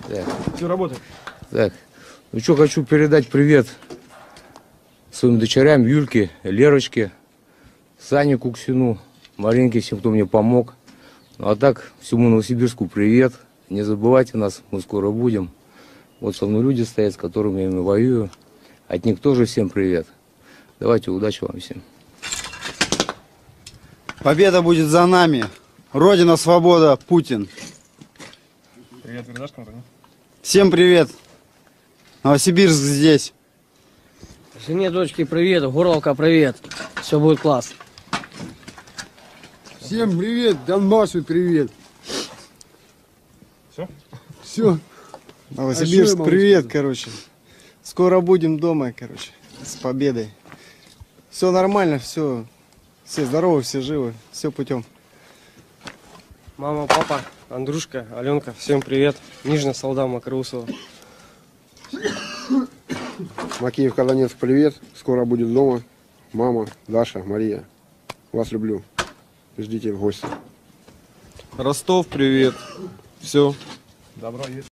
Так. Все работает. Так. Ну что, хочу передать привет своим дочерям Юльке, Лерочке, Сане Куксину, Маринке, всем, кто мне помог. Ну а так, всему Новосибирску привет. Не забывайте нас, мы скоро будем. Вот со мной люди стоят, с которыми я воюю. От них тоже всем привет. Давайте, удачи вам всем. Победа будет за нами. Родина, свобода, Путин. Привет, передашь кому-то, нет? Всем привет. Новосибирск здесь. Жене, дочке, привет. Горловка, привет. Все будет класс. Всем привет, Донбассу привет. Все? Все. Новосибирск, А что я привет, могу короче. Скоро будем дома, короче. С победой. Все нормально, все. Все здоровы, все живы. Все путем. Мама, папа, Андрюшка, Аленка, всем привет. Нижняя Солда, Макроусова. Макеев, Каланец, привет. Скоро будем дома. Мама, Даша, Мария. Вас люблю. Ждите в гости. Ростов, привет. Все. Добро есть.